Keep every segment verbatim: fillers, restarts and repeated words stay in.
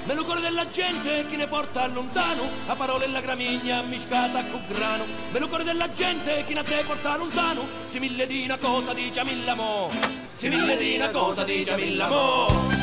me lo cuore della gente che ne porta lontano, a parole e la gramigna miscata con grano, me lo cuore della gente che ne te porta lontano, si mille di una cosa dice a mille mo, si mille di una cosa dice a mille mo.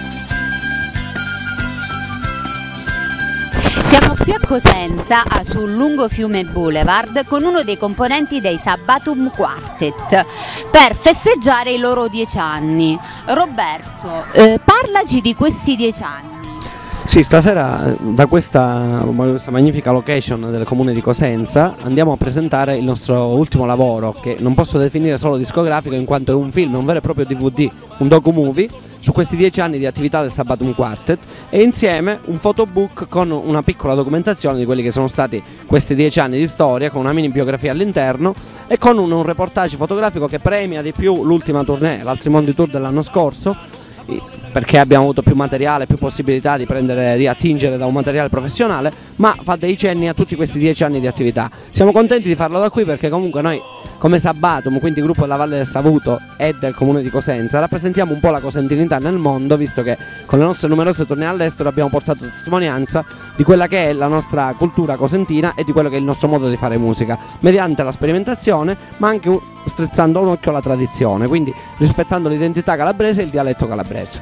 Siamo qui a Cosenza, sul lungo fiume Boulevard, con uno dei componenti dei Sabatum Quartet per festeggiare i loro dieci anni. Roberto, eh, parlaci di questi dieci anni. Sì, stasera da questa, questa magnifica location del comune di Cosenza andiamo a presentare il nostro ultimo lavoro, che non posso definire solo discografico in quanto è un film, un vero e proprio D V D, un docu-movie su questi dieci anni di attività del Sabatum Quartet, e insieme un photobook con una piccola documentazione di quelli che sono stati questi dieci anni di storia, con una mini biografia all'interno e con un, un reportage fotografico che premia di più l'ultima tournée, l'Altrimondi Tour dell'anno scorso, perché abbiamo avuto più materiale, più possibilità di prendere, di attingere da un materiale professionale, ma fa dei cenni a tutti questi dieci anni di attività. Siamo contenti di farlo da qui perché comunque noi come Sabatum, quindi gruppo della Valle del Savuto e del comune di Cosenza, rappresentiamo un po' la cosentinità nel mondo, visto che con le nostre numerose tournée all'estero abbiamo portato testimonianza di quella che è la nostra cultura cosentina e di quello che è il nostro modo di fare musica, mediante la sperimentazione ma anche strizzando un occhio alla tradizione, quindi rispettando l'identità calabrese e il dialetto calabrese.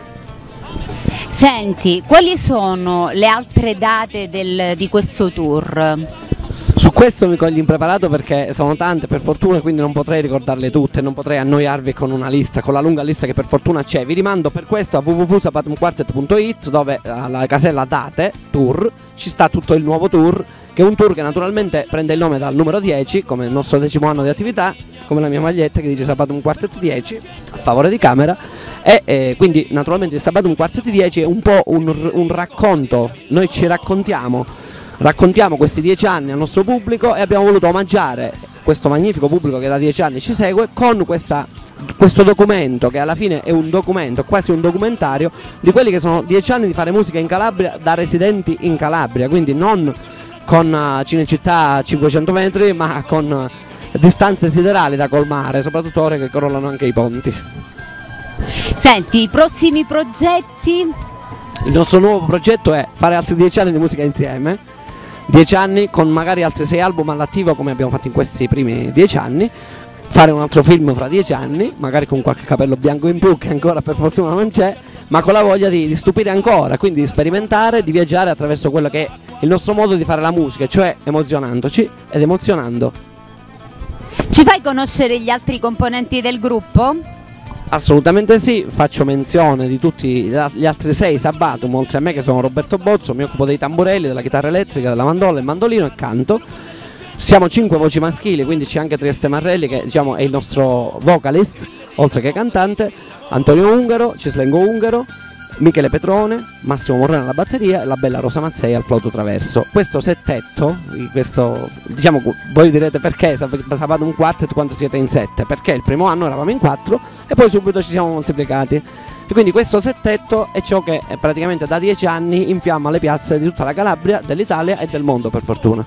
Senti, quali sono le altre date del, di questo tour? Su questo mi cogli impreparato perché sono tante per fortuna, quindi non potrei ricordarle tutte, non potrei annoiarvi con una lista, con la lunga lista che per fortuna c'è. Vi rimando per questo a w w w punto sabatum quartet punto it, dove alla casella date, tour, ci sta tutto il nuovo tour, che è un tour che naturalmente prende il nome dal numero dieci, come il nostro decimo anno di attività, come la mia maglietta che dice Sabatum Quartet dieci, a favore di camera, e eh, quindi naturalmente il Sabatum Quartet dieci è un po' un, un racconto, noi ci raccontiamo, raccontiamo questi dieci anni al nostro pubblico e abbiamo voluto omaggiare questo magnifico pubblico che da dieci anni ci segue con questa, questo documento, che alla fine è un documento, quasi un documentario di quelli che sono dieci anni di fare musica in Calabria da residenti in Calabria, quindi non con uh, Cinecittà a cinquecento metri, ma con uh, distanze siderali da colmare, soprattutto ora che crollano anche i ponti. Senti, i prossimi progetti? Il nostro nuovo progetto è fare altri dieci anni di musica insieme, dieci anni con magari altri sei album all'attivo come abbiamo fatto in questi primi dieci anni, fare un altro film fra dieci anni, magari con qualche capello bianco in più che ancora per fortuna non c'è, ma con la voglia di, di stupire ancora, quindi di sperimentare, di viaggiare attraverso quello che è il nostro modo di fare la musica, cioè emozionandoci ed emozionando. Ci fai conoscere gli altri componenti del gruppo? Assolutamente sì, faccio menzione di tutti gli altri sei Sabatum, oltre a me, che sono Roberto Bozzo, mi occupo dei tamburelli, della chitarra elettrica, della mandola, il mandolino e canto. Siamo cinque voci maschili, quindi c'è anche Trieste Marrelli che diciamo è il nostro vocalist, oltre che cantante, Antonio Ungaro, Cislengo Ungaro, Michele Petrone, Massimo Morrone alla batteria e la bella Rosa Mazzei al flauto traverso. Questo settetto, questo, diciamo, voi direte perché Sabatum Quartet quando siete in sette? Perché il primo anno eravamo in quattro e poi subito ci siamo moltiplicati. E quindi questo settetto è ciò che praticamente da dieci anni infiamma le piazze di tutta la Calabria, dell'Italia e del mondo, per fortuna.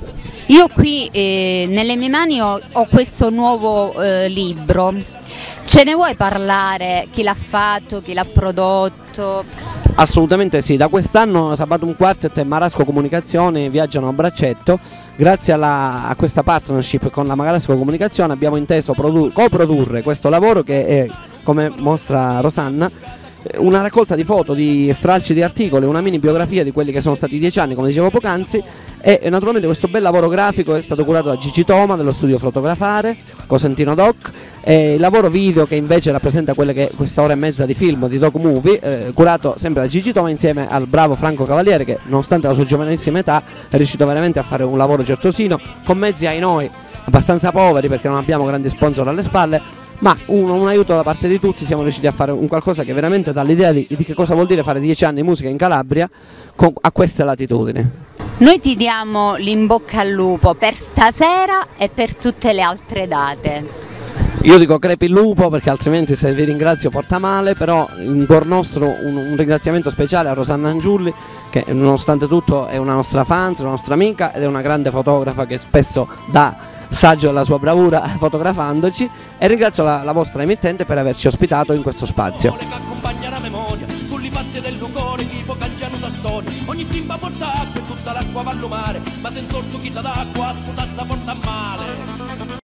Io qui eh, nelle mie mani ho, ho questo nuovo eh, libro. Ce ne vuoi parlare? Chi l'ha fatto, chi l'ha prodotto? Assolutamente sì, da quest'anno Sabatum Quartet e Marasco Comunicazione viaggiano a braccetto. Grazie alla, a questa partnership con la Marasco Comunicazione abbiamo inteso coprodurre questo lavoro che è, come mostra Rosanna, una raccolta di foto, di stralci di articoli, una mini biografia di quelli che sono stati i dieci anni, come dicevo poc'anzi, e, e naturalmente questo bel lavoro grafico è stato curato da Gigi Toma dello studio Fotografare, Cosentino Doc, e il lavoro video che invece rappresenta quella che è questa ora e mezza di film, di doc movie, eh, curato sempre da Gigi Toma insieme al bravo Franco Cavaliere, che nonostante la sua giovanissima età è riuscito veramente a fare un lavoro certosino, con mezzi ai noi abbastanza poveri perché non abbiamo grandi sponsor alle spalle, ma un, un aiuto da parte di tutti. Siamo riusciti a fare un qualcosa che veramente dà l'idea di, di che cosa vuol dire fare dieci anni di musica in Calabria con, a queste latitudini. Noi ti diamo l'in bocca al lupo per stasera e per tutte le altre date. Io dico crepi il lupo perché altrimenti se vi ringrazio porta male, però in cuor nostro un, un ringraziamento speciale a Rosanna Angiulli, che nonostante tutto è una nostra fan, una nostra amica ed è una grande fotografa che spesso dà saggio alla sua bravura fotografandoci, e ringrazio la, la vostra emittente per averci ospitato in questo spazio. Monte del Lucore, tipo Cangiano Sastoni, ogni timba porta acqua e tutta l'acqua va al mare, ma senza orto chi sa d'acqua, sputazza porta a male.